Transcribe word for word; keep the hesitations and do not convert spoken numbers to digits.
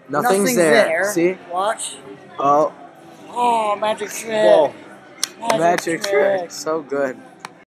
Nothing's, Nothing's there. there. See? Watch. Oh, Oh, magic trick. whoa. Magic, Magic trick. trick. So good.